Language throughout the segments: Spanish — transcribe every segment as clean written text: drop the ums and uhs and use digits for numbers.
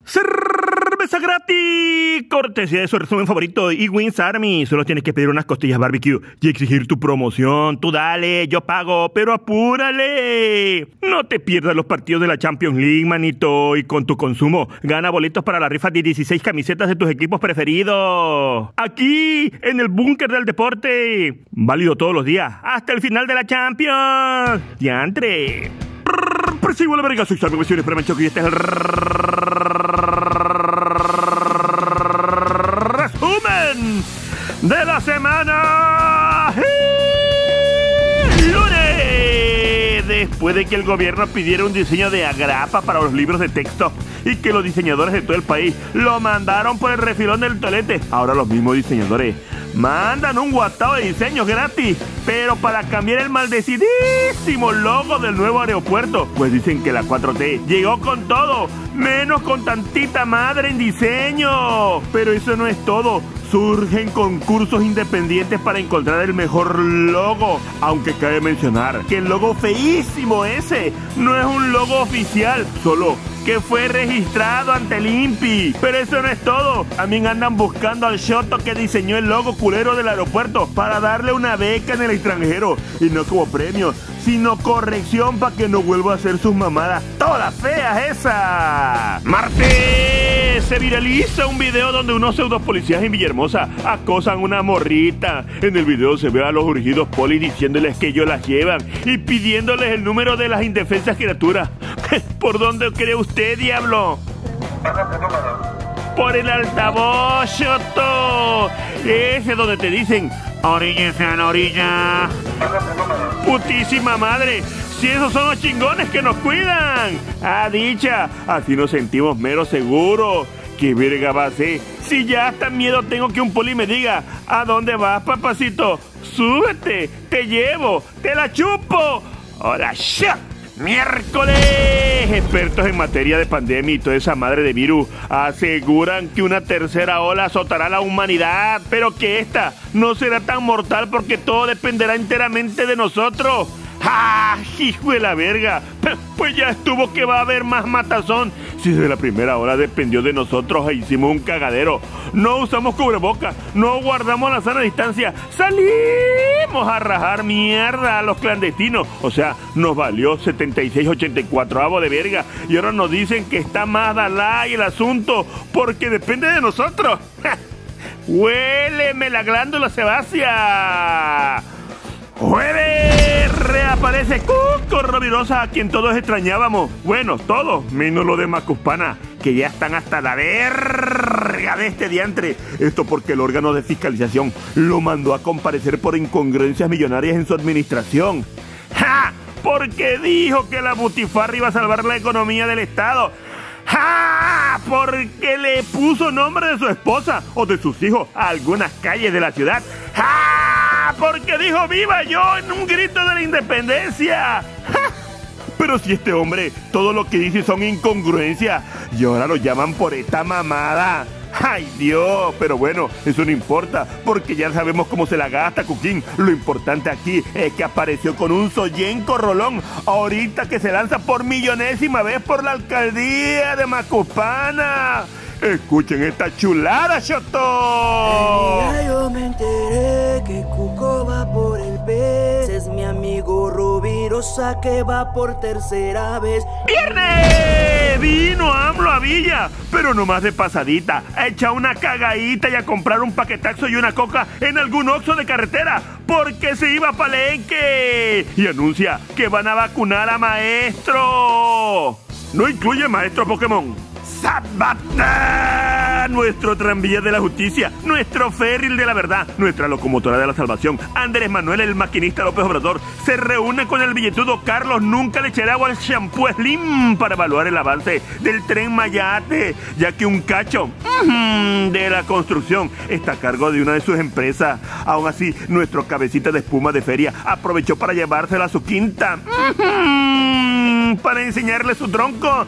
¡Cerveza gratis! Cortesía de su resumen favorito y Wings Army. Solo tienes que pedir unas costillas barbecue y exigir tu promoción. Tú dale, yo pago, pero apúrale. No te pierdas los partidos de la Champions League, manito. Y con tu consumo, gana boletos para la rifa de 16 camisetas de tus equipos preferidos. Aquí, en el búnker del deporte. Válido todos los días, hasta el final de la Champions. ¡Diantre! Persigo la verga, soy Salvo Misiones, pero me choco y este es el resumen de la semana. ¡Lunes! Después de que el gobierno pidiera un diseño de agrapa para los libros de texto y que los diseñadores de todo el país lo mandaron por el refilón del tolete, ahora los mismos diseñadores mandan un guatao de diseños gratis, pero para cambiar el maldecidísimo logo del nuevo aeropuerto, pues dicen que la 4T llegó con todo, menos con tantita madre en diseño. Pero eso no es todo. Surgen concursos independientes para encontrar el mejor logo, aunque cabe mencionar que el logo feísimo ese no es un logo oficial, solo que fue registrado ante el INPI. Pero eso no es todo. También andan buscando al shoto que diseñó el logo culero del aeropuerto para darle una beca en el extranjero, y no como premio, sino corrección para que no vuelva a hacer sus mamadas todas feas esas. Martes se viraliza un video donde unos pseudo policías en Villahermosa acosan a una morrita. En el video se ve a los urgidos polis diciéndoles que ellos las llevan y pidiéndoles el número de las indefensas criaturas. ¿Por dónde cree usted, diablo? Por el altavoz, choto. Ese donde te dicen: oríllese a la orilla. Putísima madre, si esos son los chingones que nos cuidan. Ah, dicha, así nos sentimos mero seguros. ¿Qué verga va a ser? Si ya hasta miedo tengo que un poli me diga: ¿a dónde vas, papacito? Súbete, te llevo, te la chupo. ¡Hola, shit! ¡Miércoles! Expertos en materia de pandemia y toda esa madre de virus aseguran que una tercera ola azotará a la humanidad, pero que esta no será tan mortal porque todo dependerá enteramente de nosotros. ¡Ah, hijo de la verga! Pues ya estuvo que va a haber más matazón. Si desde la primera hora dependió de nosotros e hicimos un cagadero, no usamos cubrebocas, no guardamos la sana distancia, salimos a rajar mierda a los clandestinos. O sea, nos valió 76-84 de verga. Y ahora nos dicen que está más dalai el asunto porque depende de nosotros. ¡Huéleme la glándula sebácea! ¡Jueves! Reaparece Cuco Rovirosa, a quien todos extrañábamos. Bueno, todos, menos lo de Macuspana, que ya están hasta la verga de este diantre. Esto porque el órgano de fiscalización lo mandó a comparecer por incongruencias millonarias en su administración. ¡Ja! Porque dijo que la butifarra iba a salvar la economía del Estado. ¡Ja! Porque le puso nombre de su esposa o de sus hijos a algunas calles de la ciudad. ¡Ja! Porque dijo viva yo en un grito de la independencia. ¡Ja! Pero si este hombre todo lo que dice son incongruencias y ahora lo llaman por esta mamada. ¡Ay, Dios! Pero bueno, eso no importa, porque ya sabemos cómo se la gasta Cuquín. Lo importante aquí es que apareció con un sollenco rolón ahorita que se lanza por millonésima vez por la alcaldía de Macuspana. Escuchen esta chulada, choto. El día yo me enteré que Cuco va por el pez. Es mi amigo Rovirosa que va por tercera vez. ¡Viernes! Vino AMLO a Villa, pero nomás de pasadita, a echar una cagadita y a comprar un paquetaxo y una coca en algún oxxo de carretera, porque se iba a Palenque. Y anuncia que van a vacunar a maestro. No incluye maestro Pokémon. ¡Zapata! Nuestro tranvía de la justicia, nuestro ferril de la verdad, nuestra locomotora de la salvación, Andrés Manuel el maquinista López Obrador, se reúne con el billetudo Carlos Nunca le echará agua al shampoo Slim para evaluar el avance del tren Mayate, ya que un cacho de la construcción está a cargo de una de sus empresas. Aún así, nuestro cabecita de espuma de feria aprovechó para llevársela a su quinta para enseñarle su tronco.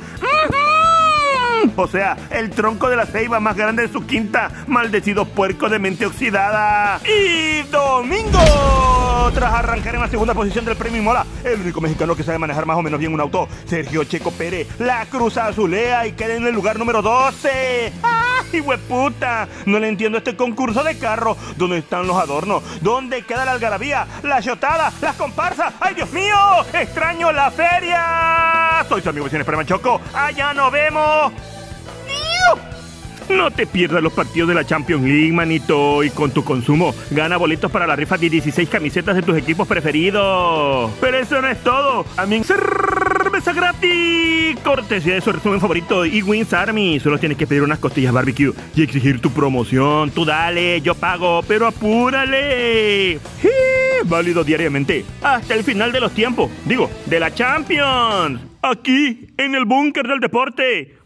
O sea, el tronco de la ceiba más grande de su quinta. Maldecido puerco de mente oxidada. Y domingo Pero tras arrancar en la segunda posición del premio Mola, el único mexicano que sabe manejar más o menos bien un auto, Sergio Checo Pérez, la Cruz Azulea y queda en el lugar número 12. ¡Ah, hijueputa! No le entiendo este concurso de carro. ¿Dónde están los adornos? ¿Dónde queda la algarabía, la chotada, las comparsas? ¡Ay, Dios mío! ¡Extraño la feria! Soy su amigo vecino Esperman Choco. ¡Allá nos vemos! No te pierdas los partidos de la Champions League, manito. Y con tu consumo, gana boletos para la rifa de 16 camisetas de tus equipos preferidos. Pero eso no es todo. También cerveza gratis. Cortesía de su resumen favorito y Wings Army. Solo tienes que pedir unas costillas barbecue y exigir tu promoción. Tú dale, yo pago, pero apúrale. Válido diariamente hasta el final de los tiempos. Digo, de la Champions. Aquí, en el búnker del deporte.